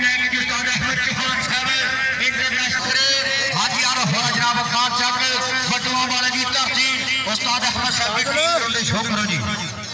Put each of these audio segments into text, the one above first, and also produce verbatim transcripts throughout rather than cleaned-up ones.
उस्ताद अहमद साहब की team show करो जी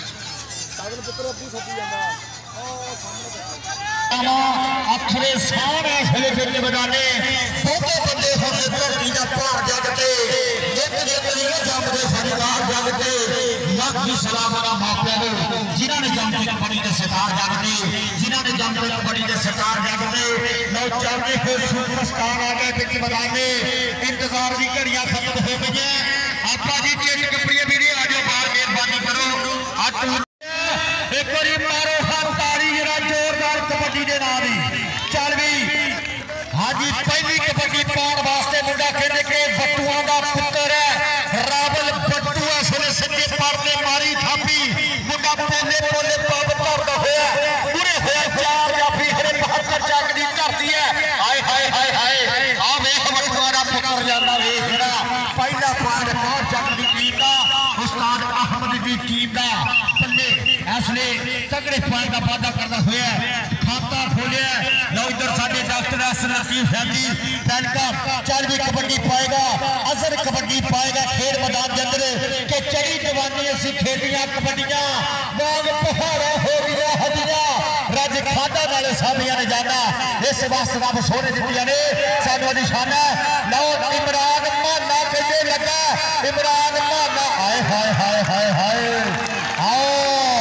अखरे सारे इसले फिर बजाने बहुते बंदे होने धरती का भार जगते एक एक जमदे सरकार जगते लख की सलाम वाला मापिया जिन्हों ने जमते कबड्डी के सरकार जगते जिन्हों ने जमते कबड्डी के सरकार जगते लो चलते हुए सुपरस्टार आ गए पिच बजाने इंतजार की घड़ियां खत्म हो गई हैं आपा जी चेक कपड़िए भी नहीं आ जाओ बाहर मेहरबानी करो एक बार मारो हाथ ताली जरा जोरदार कबड्डी के नाम ही चल भी हाँ जी पहली कबड्डी पाने वास्ते मुंडा कहते कि बट्टुआ का पुत्र है रावल बट्टू इसलिए सज्जे पारले मारी थापी मुंडा पोले पोले पब धरदा होया पूरे होया चार जाफी हरे बहत्तर चक दी धरती है हाय हाय हाय हाय आ वेख बट्टुआ का पुत्र जाना वेख जरा पहला पान बहुत चक दी टीम का उस्ताद अहमद की टीम का पल्ले इसलिए तगड़े पान का वादा करता हुआ खाता खोलिया लो इधर साडे डॉक्टर असर लतीफ साहब जी पहलका चल भी कबड्डी पाएगा असर कबड्डी पाएगा खेल मैदान के अंदर के चढ़ी जवानी असी खेडियां कबड्डियां वाग पहाड़ा हो गया हदिया रज खादा वाले सामियां ने जाना इस वास्ते रब सोने दित्तियां ने सानू निशाना लो इमरान माना कहते लगा इमरान माना हाय हाय हाय हाय हाय आओ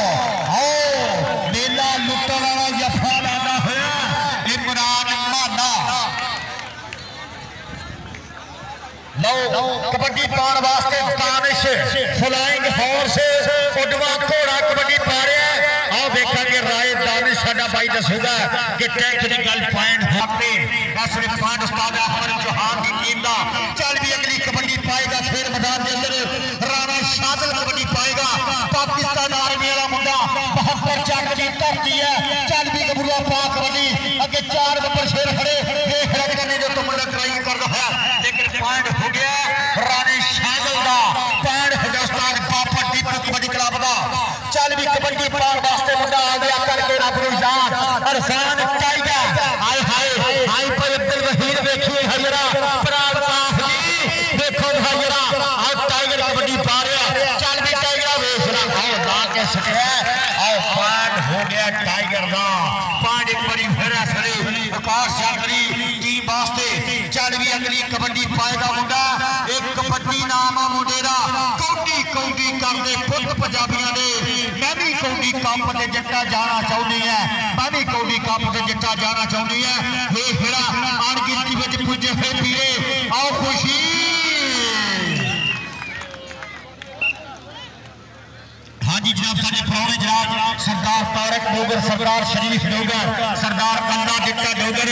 कबड्डी पाने वास्ते दानिश फ्लाइंग हॉर्स उडवा घोड़ा कबड्डी पा रहा है आओ देखेंगे राय दानिश साडा भाई दसूगा कि टेक्निकल पॉइंट अपने असली पॉइंट उस्ताद अहमद चौहान की टीम का चल भी अगली कबड्डी पाएगा खेल मैदान के अंदर राणा शादल कबड्डी पाएगा पाकिस्तान आर्मी वाला मुंडा बहत्तर चक की धरती है चल भी गबरूआ पा कबड्डी अगे चार नंबर शेर खड़े देख रहे करने जो तो मुंडा ट्राई कर रहा है लेकिन पॉइंट हो गया रानी शागल दा पॉइंट हिंदुस्तान बापट दीपू कबड्डी क्लब दा चल भी कबड्डी पाने वास्ते मुंडा आ गया करके रब नु जान अरसान टाइगर हाय हाय हाय भाई अब्दुल वहीद देखिए हजरा प्राण पास जी देखो हजरा आज टाइगर कबड्डी पा रहा चल भी टाइगर वेखना आओ ला के सटिया आओ पॉइंट हो गया टाइगर दा पॉइंट एक बारी फिर असली आकाश जागरी टीम वास्ते चल भी अगली कबड्डी पाएगा मुंडा एक कबड्डी नाम आ मुंडे दा कौडी कौडी करदे पुत पंजाबियां दे मैं भी कौडी कप ते जट्टा जाना चाहुंदी है मैं भी कौडी कप ते जट्टा जाना चाहुंदी है वे फिरा अणगिनती विच पुजे है पीरे आओ खुशी हाँ जी जनाब साडे पुराने जनाब सरदार तारक डोगर सरदार शरीफ डोगर सरदार कंदा डिट्टा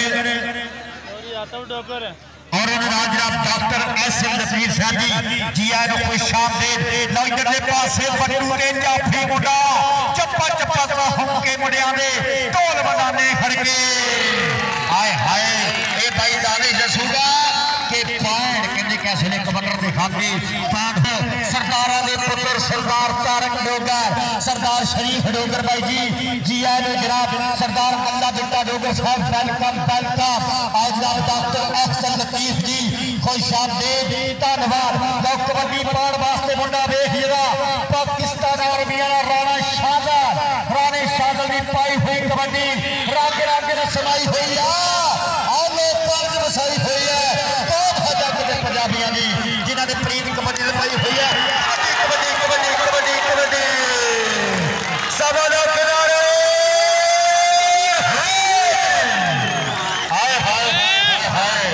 डोगर और जनाब डॉक्टर एस एम नसीर साहब जी जी आए नो कोई शाम दे लो इधरले पासे बट्टू के जाफी मुंडा चप्पा चप्पा का हम के मुंडियां दे ढोल बजाने खड़के हाय हाय ए भाई दानिश दसूगा के पॉइंट कहंदे कैसे ने कबड्डर दे खाते पॉइंट सरदारा दे पुत्र सरदार तारक डोगर सरदार शरीफ डोगर भाई जी जी आए नो जनाब सरदार कंदा डिट्टा डोगर साहब वेलकम वेलकम आज जनाब doctor S M Latif ji खुश आमदीद धन्यवाद लो कबड्डी पाने वास्ते मुंडा वेख जरा पाकिस्तान आर्मी वाला राणा शादल राणे शादल की पाई हुई कबड्डी रंग रंग ने समाई हुई है और लोग कर्ज वसाई हुई है तो भाजा के पंजाबियों की जिन्होंने प्रीत कबड्डी पाई हुई है कबड्डी कबड्डी कबड्डी कबड्डी सब लोग किनारे हाय हाय हाय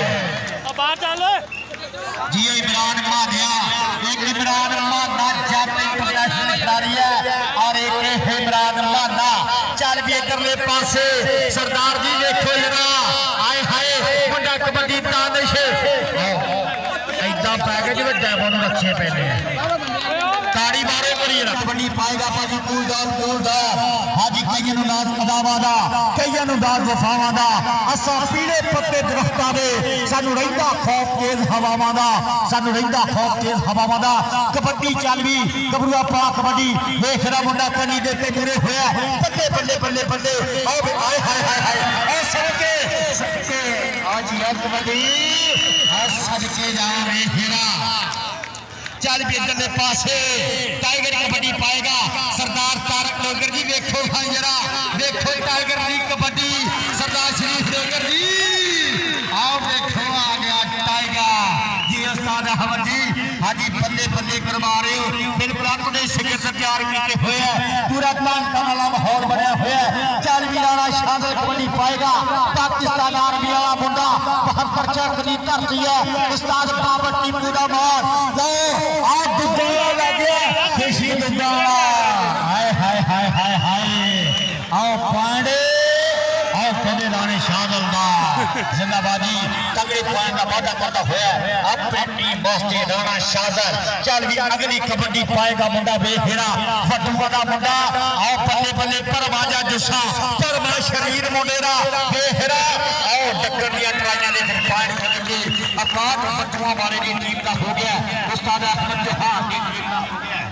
जी इमरान मानिया एक इमरान माना जाती इंटरनेशनल खिलाड़ी है और एक इमरान माना चल भी इधरले पासे सरदार जी देखो जरा आए हाय मुंडा कबड्डी दानिश ऐदा पैकेज वड्डा अच्छे पहले ताड़ी मारो कबड्डी पाएगा भाजी कूलदार कूलदार हाजी कई नाज अदावां दा कई नाज वफावां दा असां पीले पत्ते दरख्तां दे सानू रहिंदा खौफ तेज हवावां दा सानू रहिंदा खौफ तेज हवावां दा कबड्डी चल भी गबरूआ पा कबड्डी वेख रहा मुंडा कनी दे ते मुरे होया बल्ले बल्ले बल्ले बल्ले आओ आए हाय हाय हाय ऐ सड़के कबड्डी सदके जावे हेरा चल भी इधर पासे टाइगर कबड्डी पाएगा सरदार तारक लोगर जी देखो भाई जरा देखो टाइगर की कबड्डी सरदार शरीफ लोगर जी आओ देखो आ गया टाइगर जी उस्ताद अहमद जी हाँ जी बल्ले बल्ले करवा रहे हो बिल्कुल अपने सिगे से तैयार किए हुए हैं पूरा तान वाला माहौल बनया हुआ है चल भी राणा शानदार कबड्डी पाएगा पाकिस्तान आर्मी वाला मुंडा बहत्तर चक की धरती है उस्ताद बाबर टीपू का मार लो आज दुद्धा लग गया खुशी दुद्धा हाय हाय हाय हाय हाय आओ पांडे आओ कहते राणे शानदार दा जिंदाबादी तगड़े पॉइंट का वादा करता हुआ अपनी टीम बॉस्टे राणा शाजर चल भी अगली कबड्डी पाएगा मुंडा बेखेरा फटुआ दा मुंडा आओ बल्ले बल्ले परवाजा जुस्सा परमा शरीर मुंडेरा बेखेरा आओ टक्कर दिया ट्राइयां दे पॉइंट करके आकाश फटुआ वाले दी टीम का हो गया उस्ताद अहमद जोहार दी टीम का हो गया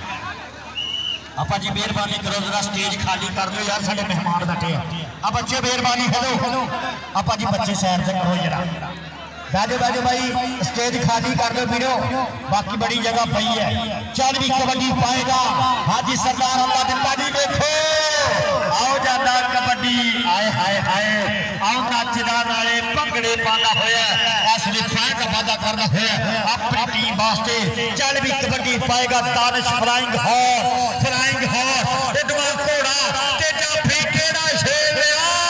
आपा जी मेहरबानी करो जरा स्टेज खाली कर दो यार साडे मेहमान बैठे हैं अब बच्चे मेहरबानी हेलो आपा जी बच्चे सैर से करो जरा बैठो बैठो भाई स्टेज खाली कर दो वीडियो बाकी बड़ी जगह पई है चल भी कबड्डी पाएगा हाजी सरदार अल्लाह दिता जी देखो आओ जादा कबड्डी आए हाय हाय आओ नाचदा नाले भंगड़े पांदा होया असली फैन का वादा करदा होया अपनी टीम वास्ते चल भी कबड्डी पाएगा Danish flying horse flying horse इदवा घोड़ा तेजा फी केड़ा शेर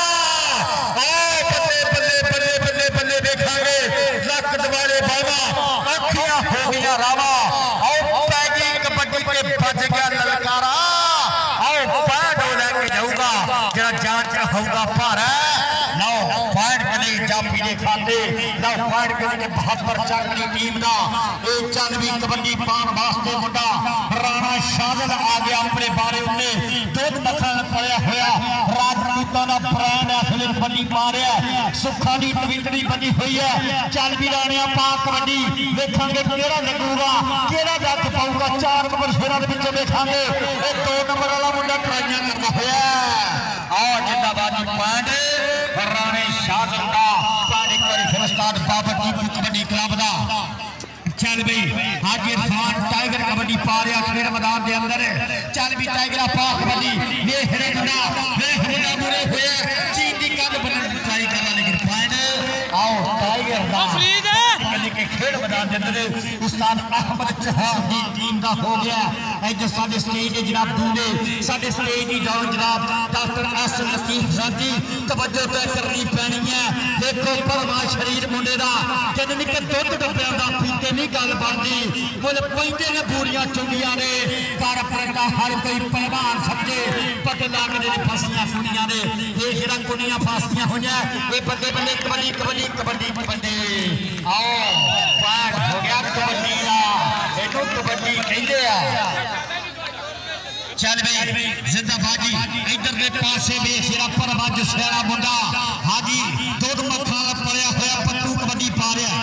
आ आओ बल्ले बल्ले बल्ले बल्ले बल्ले देखांगे लक दवाले बाबा अखियां हो गया रावा आओ पैगी कबड्डी के बच गया ललकारा आओ पैड हो लेके जाऊंगा जरा जान च होगा भार लो पैड कने जापी दे खाते लो पैड कने बहत्तर चक की टीम दा ए चल भी कबड्डी पान वास्ते मुंडा राणा शाजल आ गया अपने बारे उन्ने दुध मक्खन पड़िया होया राजपूतां दा ब्रांड असली कबड्डी पा रहा सुखा दी तविंदड़ी बनी हुई है चल भी राणिया पा कबड्डी देखांगे केड़ा लगूगा केड़ा जग पाऊगा चार नंबर शेरा दे विच देखांगे ए दो नंबर वाला मुंडा ट्राइयां करदा होया आओ जिंदाबाद पॉइंट राणे शाजल दा पॉइंट एक बार फिर उस्ताद बाबर टीपू कबड्डी क्लब दा चल भाई हाजी इरफान टाइगर कबड्डी पा रहा खेल मैदान के अंदर चल भी टाइगर पा कबड्डी देख रहे मुंडा देख मुंडा मुड़े हुए चीन की कंध बनने की ट्राई कर रहा लेकिन फाइनल आओ टाइगर दा के खेल मैदान के अंदर उस्ताद अहमद जोहार की टीम का हो गया इधर साडे स्टेज के जनाब दूले साडे स्टेज की जाओ जनाब डॉक्टर एस लतीफ साहब तवज्जो तय करनी पैनी है देखो परमा शरीर मुंडे दा जद निक दुध डब्बियां दा पीते नहीं गल बनदी मुल पैंदे ने पूरियां चुंगियां ने पर परदा हर कोई पहलवान समझे पट लगदे ने फसियां कुड़ियां ने ये जेड़ा कुड़ियां फसियां होईयां ये बंदे बंदे कबड्डी कबड्डी कबड्डी कबड्डी आओ पाठ हो गया कबड्डी दा एनो कबड्डी कहंदे आ चल भाई जिंदाबाजी इधर के पासे भी सिरा पर वज सेड़ा मुंडा हाजी दुध मक्खन पड़िया होया पत्तू कबड्डी पा रहा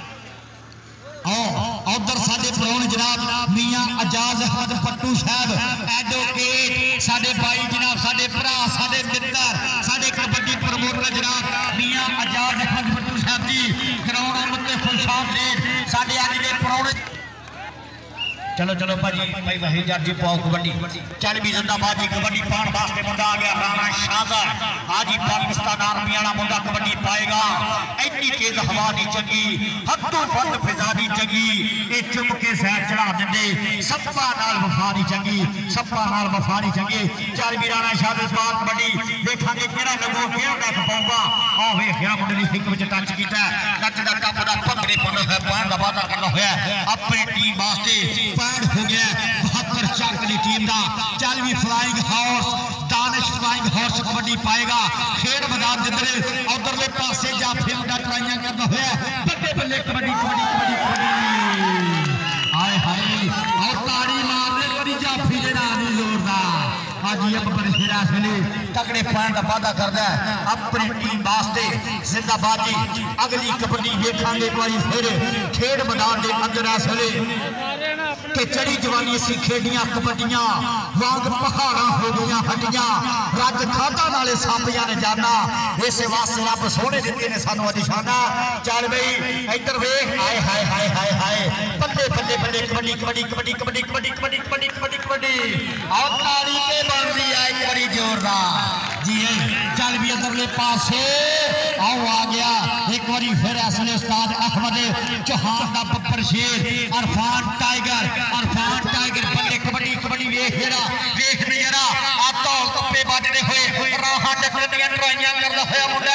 आओ उधर साडे प्रोन जनाब मियां अजाज अहमद पट्टू साहब एडवोकेट साडे भाई जनाब साडे भरा साडे मित्र साडे कबड्डी प्रमोटर जनाब मियां अजाज अहमद पट्टू साहब जी ग्राउंड उत्ते खुशाम सेठ साडे अज दे प्रोन चलो चलो भाजी भाई वही जर्जी पाओ कबड्डी चल भी जिंदाबाद कबड्डी पान वास्ते मुंडा आ गया राणा शाजर आज पाकिस्तान आर्मी वाला मुंडा कबड्डी पाएगा इतनी तेज हवा दी चंगी हथों बंद फिजा दी चंगी ये चुम के सैर चढ़ा देंगे सप्पा नाल वफा दी चंगी सप्पा नाल वफा दी चंगी चल भी राणा शाजर पाक कबड्डी देखांगे केड़ा लगो केड़ा देख पाऊंगा आ वे केड़ा मुंडे दी हिक विच टच कीता नचदा टपदा भंगड़े पाउंदा है पॉइंट दा वादा करदा होया अपनी टीम वास्ते हो गया बहत्तर चक की टीम का चल भी flying horse Danish flying horse kabaddi पाएगा खेल मैदान के अंदर उधरले पासे जाफी मुंडा ट्राइयां करता हुआ बल्ले बल्ले कबड्डी कबड्डी कबड्डी कबड्डी हाय हाय और ताड़ी मारने बड़ी जाफी जेड़ा नहीं जोरदार हाजी अब बरखेरा सली तगड़े पॉइंट का वादा करदा है अपनी टीम वास्ते जिंदाबादी अगली कबड्डी देखांगे एक बार फिर खेल मैदान के अंदर असले कि चढ़ी जवानी असी खेडियां कबड्डियां वांग पहाड़ा हो गई हड्डियां रज खादा नाले सांपियां ने जाना इस वास्ते रब सोने दिते ने सानू निशाना। चल बई इधर वेख हाय हाय हाय हाय हाय बल्ले बल्ले बल्ले कबड्डी कबड्डी कबड्डी कबड्डी कबड्डी कबड्डी कबड्डी कबड्डी कबड्डी और ताली के बनती है एक बड़ी जोरदार जी है। चल भी अदरले पासे आओ आ गया एक बारी फिर असले उस्ताद अहमद चौहान का बब्बर शेर अरफान टाइगर अरफान टाइगर बल्ले कबड्डी कबड्डी वेख जरा वेख नजरा आ धौल कप्पे बजने हुए राहां टकरदियां ट्राइयां करदा होया मुंडा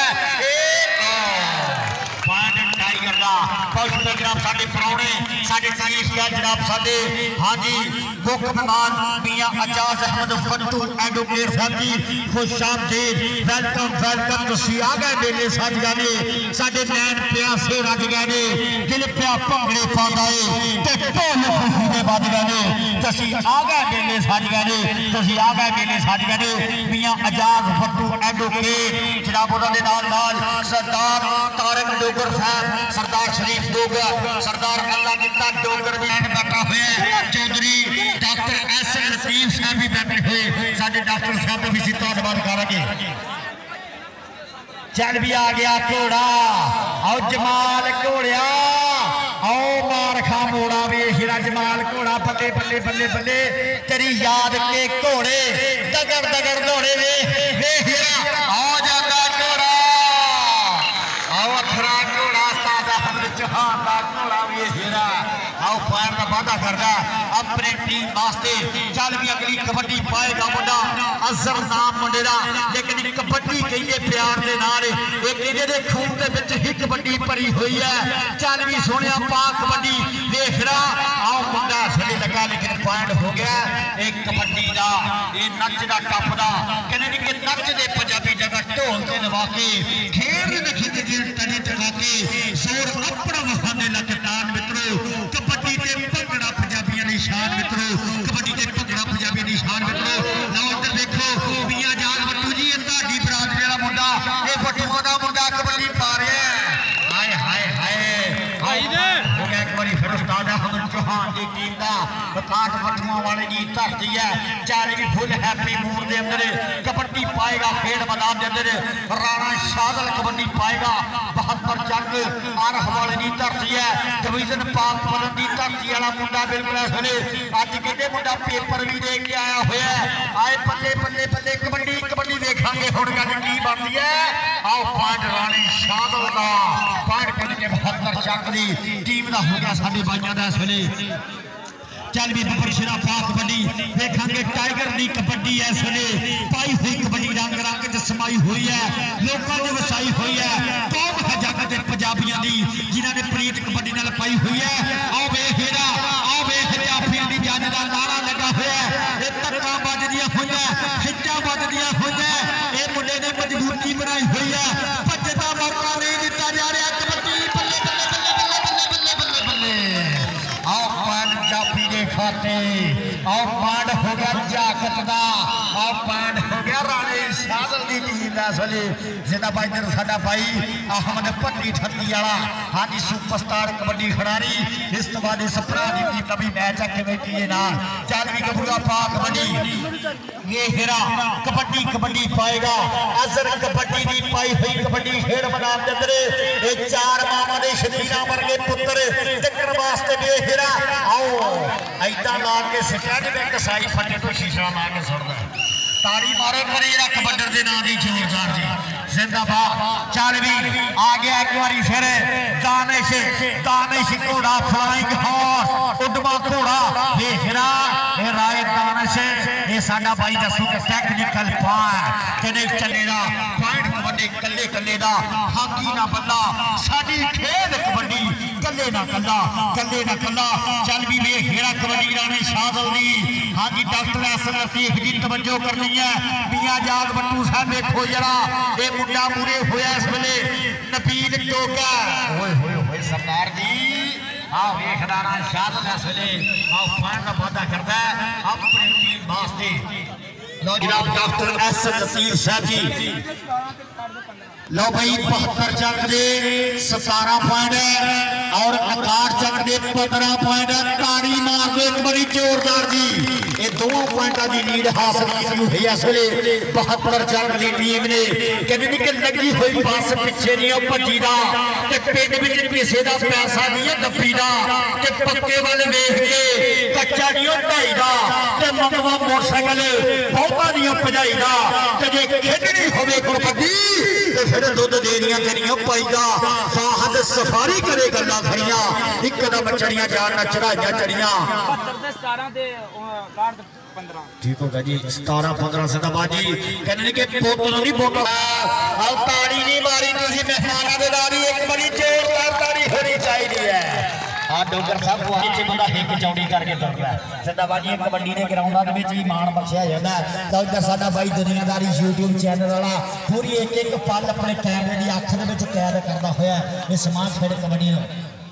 टाइगर का बहुत जनाब साडे परौने साडे तारीफदार जनाब साडे हाँ जी हुक्मरान मियां अजाज अहमद फट्टू एडवोकेट साहब जी खुशामदीद वेलकम वेलकम तुसी आ गए मेले सज गए ने साडे नैन प्यासे रज गए ने दिल प्या भंगड़े पांदा है ते ढोल खुशी दे बज गए ने तुसी आ गए मेले सज गए ने तुसी आ गए मेले सज गए ने मियां अजाज फट्टू एडवोकेट जनाब उन्हां दे नाल नाल सरदार तारक डोगर साहब सरदार शरीफ डोगर सरदार अल्लाह दिता डोगर भी बैठा हुआ Chaudhary doctor S N Latif साहब भी बैठे हुए साडे डॉक्टर साहब को भी सी धन्यवाद करेंगे। चल भी आ गया घोड़ा आओ जमाल घोड़िया आओ मार खा मोड़ा वे हीरा जमाल घोड़ा बल्ले बल्ले बल्ले बल्ले तेरी याद के घोड़े दगड़ दगड़ दौड़े वे वे हीरा आओ जाता घोड़ा आओ अथरा घोड़ा सादा चौहान का घोड़ा वे हीरा आओ पैर का वादा करदा अपने टीम वास्ते। चल भी अगली कबड्डी पाएगा मुंडा अजहर नाम मुंडे दा लेकिन कबड्डी कहिए प्यार दे नाल एक इहदे दे खून दे विच ही कबड्डी भरी हुई है। चल भी सोहणिया पा कबड्डी देख रहा आओ मुंडा सही लगा लेकिन पॉइंट हो गया एक कबड्डी दा ये नच दा टप दा कहने नी कि नच दे पंजाबी जगह ढोल ते नवा के खेल दे खिच जी तने टका के जोर अपना वहाने लग टान मित्रों कबड्डी ते भंगड़ा पंजाबियां दी शान मित्रों कबड्डी ते भंगड़ा पंजाबी दी शान मित्रों लो उधर देखो मियां जाग बट्टू जी अंधाडी बरादरी वाला मुंडा ये बट्टू दा मुंडा कबड्डी पा रहा है हाय हाय हाय हाय दे हो गया एक बारी फिर उस्ताद अहमद चौहान दी टीम दा बकाट बट्टूआं वाले दी धरती है। चार भी फुल हैप्पी मूड दे अंदर कबड्डी पाएगा खेड मैदान दे अंदर राणा शादल कबड्डी पाएगा बहत्तर जंग आरह वाले दी धरती है डिवीजन पाक पलन दी धरती वाला मुंडा बिल्कुल इसले अज कहते मुंडा पेपर भी दे के आया हुआ है आए बल्ले बल्ले बल्ले कबड्डी कबड्डी देखांगे हुण गल की बनती है। आओ पॉइंट राणे शादल का पॉइंट कह के बहत्तर जंग दी टीम का हो गया साडे भाइयों का इसले। चल भी बबरशरा पा कबड्डी देखांगे टाइगर दी कबड्डी इसले पाई हुई कबड्डी रंग रंग च समाई हुई है लोगों ने वसाई हुई है कौम है जग के पंजाबियों दी जिन्होंने प्रीत कबड्डी नाल पाई हुई है। आओ वे हेरा आओ वे जाफियां दी जन दा नारा लगा हुआ है ये धक्का बजदियां हुई है खिच्चा बजदियां हुई है ये मुंडे ने मजबूती बनाई हुई है भज्जदा मौका नहीं दिता जा रहा कबड्डी बल्ले बल्ले बल्ले बल्ले बल्ले बल्ले बल्ले आओ पान जाफी दे खाते आओ पांड हो गया जाकत दा आओ पांड हो गया राणे शादल दी टीम दा असली जिंदा भाई इधर साडा भाई अहमद भट्टी ठत्ती वाला हां जी सुपरस्टार कबड्डी खिडारी इस तो बाद इस भरा दी टीम का भी मैच है कमेटी है ना। चल भी गबरूआ पा कबड्डी ये हेरा कबड्डी कबड्डी पाएगा अजहर कबड्डी दी पाई हुई कबड्डी खेड मैदान दे अंदर ये चार मामा दे शबीना वर्गे पुत्र टक्कर वास्ते भी हेरा आओ ऐदा ला के स्टैंड में कसाई फटे तो शीशा ला के सुटदा ताड़ी मारो करी रख बड्डर दे नाम दी जोरदार जी जिंदाबाद। चल भी आ गया एक बारी फिर दानिश दानिश घोड़ा फ्लाइंग हॉर्स उडमा घोड़ा देखना ये राय दानिश ये साडा भाई दसू के टेक्निकल पार कने चलेगा पॉइंट कबड्डी कल्ले कल्ले दा हाकी ना बल्ला साडी खेड कबड्डी कल्ले ना कल्ला कल्ले ना कल्ला। चल भी वे हेरा कबड्डी राणे शादल दी हां जी डॉक्टर एस लतीफ जी तवज्जो करनी है मियां जाग बट्टू साहब देखो जरा ये मुंडा पूरे होया इस वेले नबील टोका ओए होए होए सरदार जी आ वेखदा ना शादल इस वेले आ पान का वादा करदा अपनी टीम वास्ते जनाब डॉक्टर एस लतीफ साहब जी लो भाई बहत्तर चक दे सतारा पॉइंट और इकहठ चक दे पंद्रह पॉइंट ताड़ी मार दो एक बड़ी जोरदार जी ये दोनों पॉइंटों की लीड हासिल की हुई है इस वेले बहत्तर चक की टीम ने कहते कि लगी हुई बस पिछे नहीं भजी का पिंड विच किसी का पैसा नहीं है दब्बी का पक्के वाल वेख के कच्चा नहीं ढाई का मंगवा मोटरसाइकिल बहुता नहीं भजाई का जे खेडनी होवे कबड्डी फिर दुध देनिया तेरिया पाईगा साहद सफारी करे गल्लां खड़ियां एकदम चढ़ियां जान चढ़ाइयां चढ़ियां ठीक होगा जी सतारह पंद्रह सिंधाबाद जी कहने कि बोतल नहीं बोतल ताड़ी नहीं मारी तुसी मेहमानां दे नाल एक बड़ी जोरदार ताड़ी होनी चाहिए है हाँ डोगर साहब नीचे बंदा हिक चौड़ी करके तुरदा है सिंधाबाद जी कबड्डी के ग्राउंडां दे विच ही मान बख्शिया जांदा है तां इधर साडा भाई दुनियादारी यूट्यूब चैनल वाला पूरी एक एक पल अपने कैमरे की अख दे विच कैद करदा होया इस समाज खेड कबड्डी नूं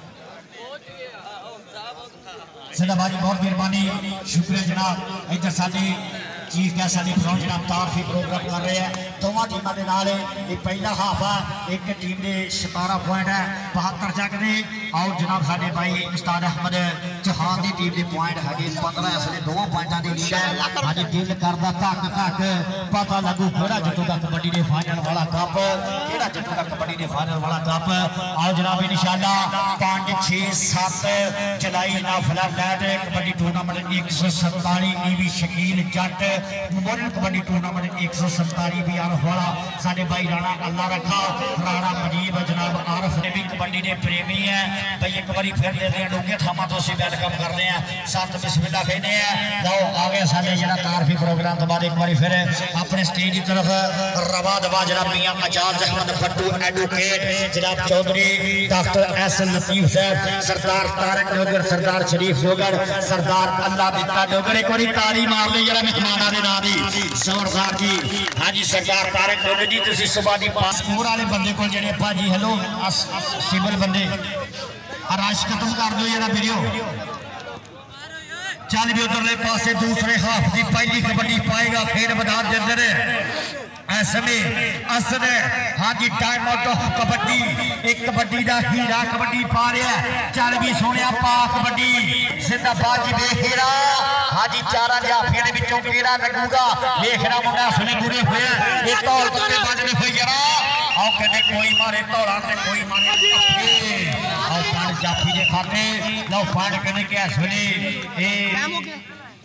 सिंधाबाद जी बहुत मेहरबानी शुक्रिया जनाब इधर साडी चीफ गेस्ट साडी फ्रॉम जनाब तारफी प्रोग्राम कर रहे हैं दोवां टीमां दे नाल ये पहला हाफ है एक टीम दे सतारह पॉइंट है बहत्तर चक दे और जनाब साडे भाई उस्ताद अहमद चौहान की टीम के पॉइंट है पंद्रह इसलिए दोवां पॉइंटों की लीड है अज दिल करदा धक धक पता लगू केड़ा जितूगा कबड्डी के फाइनल वाला कप केड़ा जितूगा कबड्डी के फाइनल वाला कप आओ जनाब इंशाअल्लाह पांच छे सात जुलाई जनाब फ्लैट कबड्डी टूर्नामेंट एक सौ सताली ईवी शकील जट मोबाइल कबड्डी टूर्नामेंट एक सौ सताली भी आरफ वाला साडे भाई राणा अल्लाह रखा राणा मजीब जनाब आरफ ने भी कबड्डी के प्रेमी है भाई एक बार फिर दे रहे डोंगे थामा तो असं वेलकम करते हैं सत बिस्मिल्ला कहने हैं लो आ गए साडे जरा तारफी प्रोग्राम तो बाद एक बार फिर अपने स्टेज की तरफ रवा दवा जनाब मियां अजाज अहमद भट्टू एडवोकेट जनाब चौधरी डॉक्टर एस लतीफ साहब सरदार तारक डोगर सरदार शरीफ डोगर सरदार अल्लाह दिता डोगर एक बार ताली मार ली जरा मेहमाना दे नाल दी जोरदार जी हां जी सरदार तारक डोगर जी तुसी सुबह दी पासपोर्ट वाले बंदे को जेडे भाजी हेलो सिविल बंदे रश खत्म कर दो जरा वीडियो चल भी उधरले पासे दूसरे हाफ की पहली कबड्डी पाएगा फिर मैदान के अंदर असद हाँ जी टाइम आउट ऑफ कबड्डी एक कबड्डी का हीरा कबड्डी पा रहा है चल भी सोने पा कबड्डी सिंधाबाद जी वेखेरा हाँ जी चार जाफिया के केड़ा लगूगा वेखना मुंडा सुने बुरे हुए ये धौल पत्ते बजने हुए जरा आओ कहते कोई मारे धौला ते कोई मारे आओ पांच जाफी के खाते लो पांच कहने के इस वेले ए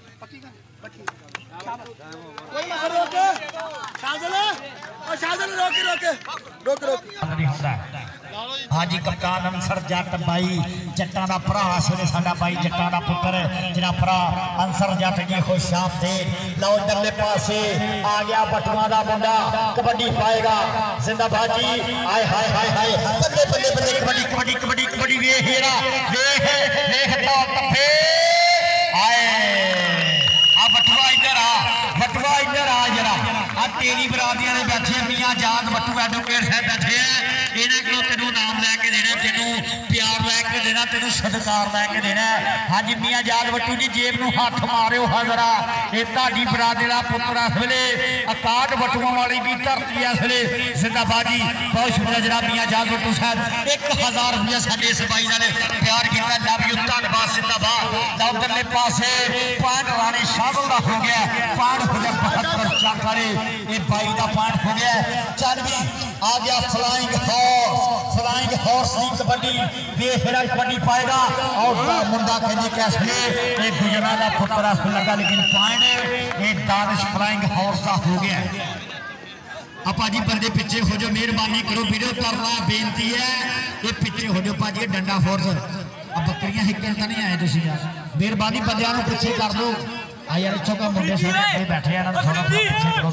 कोई मसला रोके शाजले और शाजले रोके रोके रोक रोक नहीं होता हाँ जी कप्तान अंसर जट भाई जट्टां दा भरा असले साडा भाई जट्टां दा पुत्र जिहड़ा भरा अंसर जट जी खुशाब दे लो इधरले पासे आ गया बटुआ दा मुंडा कबड्डी पाएगा जिंदाबाद जी हाय हाय हाय हाय बल्ले बल्ले बल्ले कबड्डी कबड्डी कबड्डी कबड्डी वे हेरा वे देख तो तफे आए आ बटुआ इधर आ बटुआ इधर आ जरा आ तेरी बरादरियां ने बैठे मियां जाग बटू एडवोकेट साहब बैठे हैं इन्हें को तेनू नाम लैके देना तेनू प्यार लैके देना तेनू सत्कार लैके देना हाँ जी मियां जाग बटू जी जेब नू हथ मारियो हा जरा ये ताड़ी बरादरी दा पुत्र इस वेले इकहठ बटुआं वाली भी धरती इस वेले जिंदाबाद जी बहुत शुक्रिया जनाब मियां जाग बटू साहब एक हजार रुपया साडे इस भाई नाल प्यार किया लव यू धन्नवाद जिंदाबाद उधरले पासे पॉइंट राणे शामिल का हो गया पॉइंट हो गया बहत्तर चक वाले ये भाई का पॉइंट हो गया चल भी आ गया फ्लाइंग हॉर्स फ्लाइंग हॉर्स की कबड्डी बेहरा कबड्डी पाएगा और मुंडा कहने के असले ये गुजरा का पुत्र को लगा लेकिन पॉइंट ये दानिश फ्लाइंग हॉर्स का हो गया आप जी बंदे पिछे हो जाओ मेहरबानी करो वीडियो करना बेनती है ये पिछे हो जाओ भाजी डंडा फोर्स अब बकरियां हिकन तो नहीं आए तुम यार मेहरबानी बंदियां पिछे कर दो आ यार इच्छों का मुंडे सारे बैठे हैं थोड़ा पिछे करो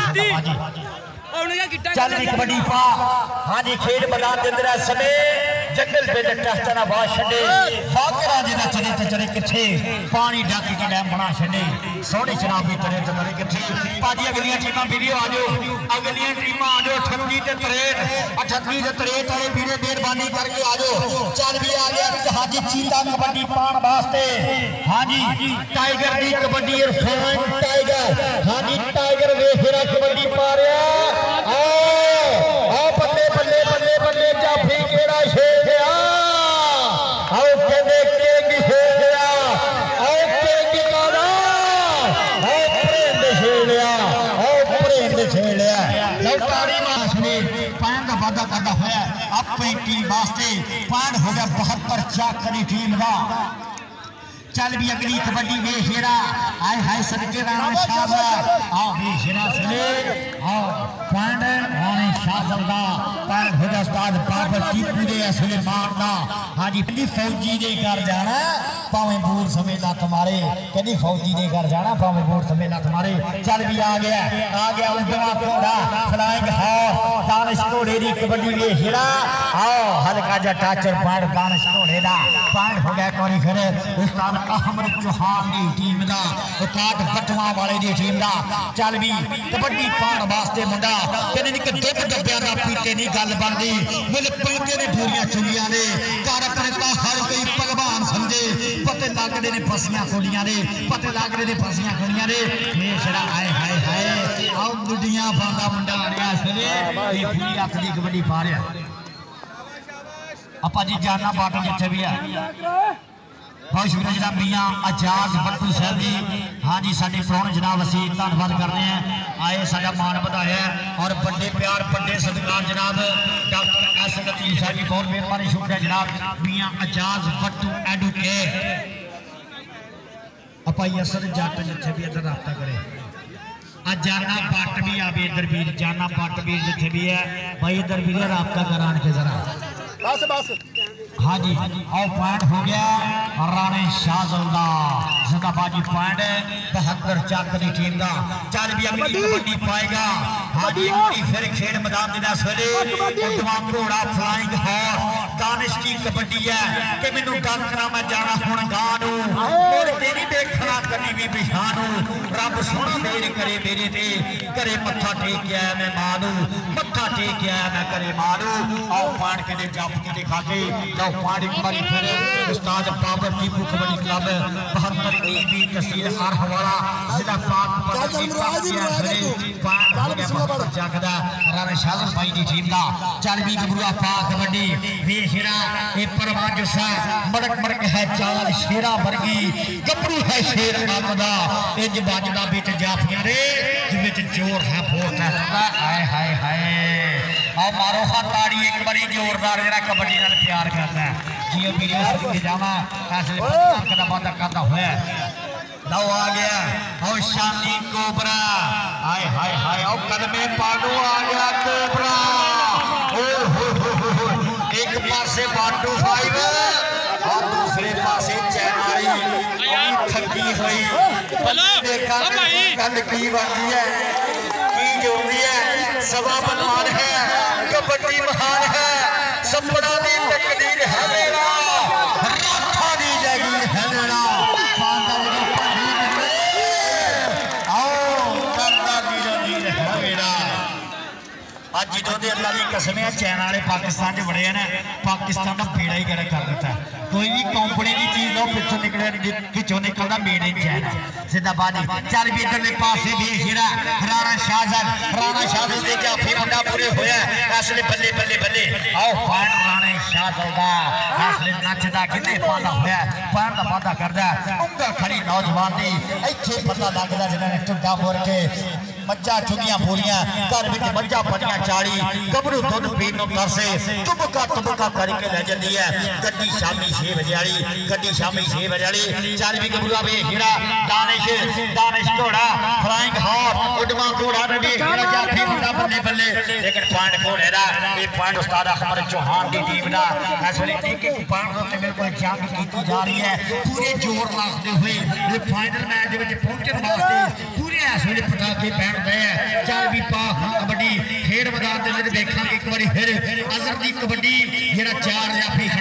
मेहरबानी चल जी कबड्डी पा हाँ जी खेड मैदान के अंदर समय जंगल पे टेस्ट ना बात छे फाकरा जिदा चले ते चले किथे पानी डक के डैम बना छे सोहनी शराब भी तरे ते तरे किथे पाजी अगलियां टीमां वीडियो आ जाओ अगलियां टीमां आ जाओ अठत्ती ते तिरेसठ अठत्ती ते तिरेसठ वाले वीरे मेहरबानी करके आ जाओ चल भी आ गया हाजी चीता कबड्डी पाण वास्ते हाजी टाइगर दी कबड्डी इरफान टाइगर हाजी टाइगर वेखरा कबड्डी पा रहा आ आ बल्ले बल्ले बल्ले बल्ले जाफी केड़ा शेर आ आओ कहंदे किंग शेर आ आओ किंग कादा आओ प्रेंद शेर आ आओ प्रेंद शेर आ लौटारी मास ने पैन दा वादा करदा होया अपनी टीम वास्ते पैन हो गया बहत्तर चाकरी टीम दा चल भी अगली कबड्डी वे शेरा आए हाय सदके राणा शाहबाद आओ वे शेरा सले आओ पॉइंट राणा शाहबाद दा पॉइंट हो गया उस्ताद बाबर टीपू दे सुलेमान दा हाजी पहली फौजी दे घर जाना पावे बूर समेला तुम्हारे कहनी फौजी दे घर जाना पावे बूर समेला तुम्हारे चल भी आ गया आ गया उल्टा घोड़ा फ्लाइंग हॉर्स दानिश घोड़े दी कबड्डी वे शेरा आओ हल्का जा टाचर पॉइंट दानिश घोड़े दा पॉइंट हो गया कोरी फिर उस्ताद अहमद चौहान की टीम का काट फटवा वाले की टीम का चल भी कबड्डी पाण वास्ते मुंडा कहने कि दुख डब्बिया का पीते नहीं गल बनती मुल पैंते ने पूरियां चुंगियां ने घर अपने का हर कोई भगवान समझे पते लगते ने फसियां कुड़ियां ने पते लगते ने फसियां कुड़ियां ने मेरा आए हाय हाय आओ गुड्डियां पांदा मुंडा आ रहा इसले ये पूरी हथ की कबड्डी पा रहा आपा जी जाना बाटल जिथे भी है बहुत शुक्रिया जनाब मियाँ आजाद भट्टू साहब जी हाँ जी साढ़े प्रोन जनाब असी धन्यवाद करते हैं आए साडा मान बढ़ाया और बड़े प्यार बड़े सत्कार जनाब डॉक्टर एस लतीफ साहब जी बहुत मेहरबानी शुक्रिया जनाब मियाँ आजाद भट्टू एडवोकेट अपा असर जट जिथे भी इधर रबता करे आज जाना पट भी आवे इधर भी जाना पट भी जिथे भी है भाई इधर भी रबता करान के जरा बस बस हाँ जी और पॉइंट हो गया राणे शाहजलदा जिंदाबाद जी पॉइंट बहत्तर चाक की टीम का चल भी अगली कबड्डी पाएगा हाँ जी फिर खेल मैदान के दस बजे घोड़ा फ्लाइंग हॉर्स दानिश की कबड्डी है कि मैनू डरना मैं जाना हुण गानू और तेरी देखना कभी भी पिछानू रब सोना मेरे करे मेरे ते करे मत्था टेक आया मैं मानू मत्था टेक आया मैं करे मानू आओ पॉइंट के जप के दिखा के पानी बारी फिर उस्ताद बाबर टीपू कबड्डी क्लब बहत्तर ईबी तहसील हरहवाला जिला पाक जागदा राणा शाहजल भाई की टीम का चल भी गबरूआ पाक कबड्डी वे शेरा ए परवाज सा मड़क मड़क है चाल शेरा वर्गी गबरू है शेर आपदा इंज बाजदा बिच जाफियां रे जिविच जोर है बहुत है हाय हाय हाय आओ मारो हाथ ताड़ी एक बड़ी जोरदार जरा कबड्डी नाल प्यार करता है जियो वीडियो सुन जावा ऐसे करदा वादा करदा होया लो आ गया और शानी कोबरा हाय हाय हाय और कदमे पाडू आ गया कोबरा ओ हो हो हो एक पासे बाटू फाइव और दूसरे पासे चैनारी थकी हुई देखा गल की बनती है की जोड़ती है सवा बलवान है कबड्डी महान है सपना दी तकदीर है मेरा राठा दी जागीर है मेरा आओ करदा दी जागीर है मेरा आज जो दे अल्लाह की कसम है चाइना वाले पाकिस्तान च बड़े हैं ना पाकिस्तान का बेड़ा ही गर्क कर देता है कोई भी कंपनी की चीज लो पिछों निकले पिछों निकलता मेड इन चाइना जिंदाबाद चल भी इधरले पासे देख जेड़ा राणा शाहजल राणा शाहजल दे जाफी मुंडा पूरे होया असले बल्ले बल्ले बल्ले आओ पान राणा शाहजल दा असले नचदा किने पाना होया पान दा वादा करदा उंगल खड़ी नौजवान दी इथे पता लगदा जिन्हां ने टुड्डा मोर के मज्जा चुगियां बोलियां घर विच मज्जा पड़ियां चाली गबरू दुध पीण नूं तरसे तुबका तुबका करके ले जंदी है गड्डी शामी छे बजे वाली गड्डी शामी छे बजे वाली चल भी गबरूआ वे हीरा दानिश दानिश घोड़ा फ्लाइंग हॉर्स उडवा घोड़ा रे हीरा जाफी मुंडा बल्ले बल्ले लेकिन पॉइंट घोड़े दा ये पॉइंट उस्ताद अहमद चौहान दी टीम दा इस वेले एक एक पॉइंट ते मेरे को जंग कीती जा रही है पूरे जोर लाते हुए ये फाइनल मैच दे विच पहुंचण वास्ते पूरे इस वेले पटाके पैण दे चल भी पा कबड्डी खेड मैदान दे विच देखांगे एक बारी फिर अजहर दी कबड्डी जेड़ा चार जाफी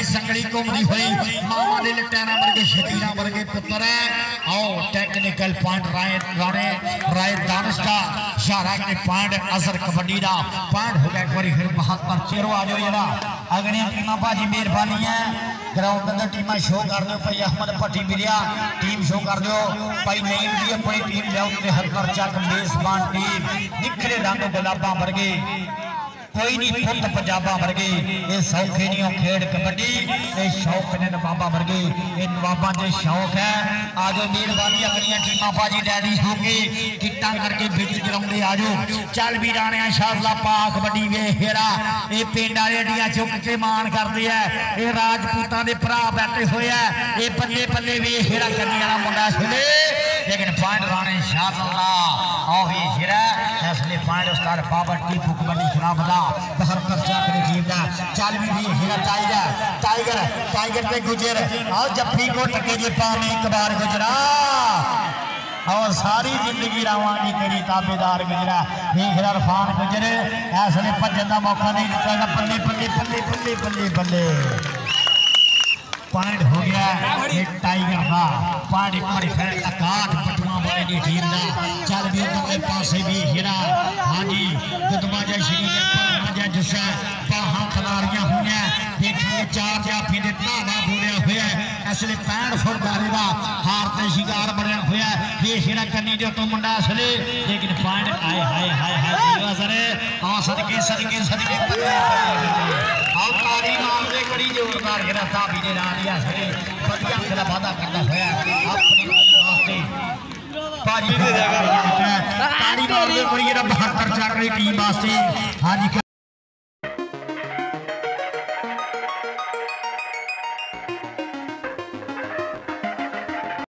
संगली घूमती हुई मामा के लटैना वर्गे शकीरा वर्गे पुत्र है। आओ टेक्निकल पॉइंट राय राणे राय दानिश का इशारा के पॉइंट असर कबड्डी का पॉइंट हो गया। एक बार फिर महात्मा चेरो आ जाओ जरा अगली टीम भाजी मेहरबानी है ग्राउंड अंदर टीम शो कर दो भाई अहमद भट्टी मिलिया टीम शो कर दो भाई नईम जी अपनी टीम लिया हरकर चक मेजबान टीम निखरे रंग गुलाबा वर्गे कोई नहीं फुट पंजाबा वर्गे ये सौखे नहीं खेड कबड्डी ये शौक ने नवाबा वर्गे ये नवाबा के शौक है। आज मेहरबानी अपनी टीम भाजी डैडी होंगे किट्टा करके बिच ग्राउंड आजो चल भी राणे शारला पा कबड्डी वे हेरा ये पिंड वाले अड्डियां चुक के मान करते हैं ये राजपूतां दे भरा बैठे हुए है ये बल्ले बल्ले वे हेरा करने वाला मुंडा छले लेकिन पॉइंट राणे शारला आओ वे हेरा इसलिए पॉइंट उस्ताद बाबर टीपू कबड्डी खिलाफ दा बहत्तर चाकरी टीम दा चल भी भी हेरा टाइगर टाइगर टाइगर पे गुजर आओ जफ्फी को टके जे पानी एक बार गुजरा और सारी जिंदगी रवानी तेरी ताबेदार गुजरा ये हेरा रफान गुजरे इसलिए भजन का मौका नहीं दिता बल्ले बल्ले बल्ले बल्ले बल्ले बल्ले पॉइंट हो गया ये टाइगर का पॉइंट एक बार फिर अकाट पटवा वाले की टीम का चल भी उधरले पासे भी हेरा हाँ जी गुदमा जय श्री जय परमा जय जुस्सा बाहां खिलाड़ियां हुई देखेंगे चार जाफी के धावा बोलिया हुआ इसलिए पैंठ फुट बारे का हार के शिकार बनया हुआ ये हेरा कन्नी जो तो मुंडा असले लेकिन पॉइंट आए हाय हाय हाय सरे आ सदके सदके सदके आओ तारी मार दे बड़ी जोरदार हेरा धाबी दे नाल या सरे बढ़िया खेला वादा करता होया अपनी वास्ते पाजी दे देगा तारी मार दे बड़ी बहत्तर चाकरी टीम वास्ते हां जी।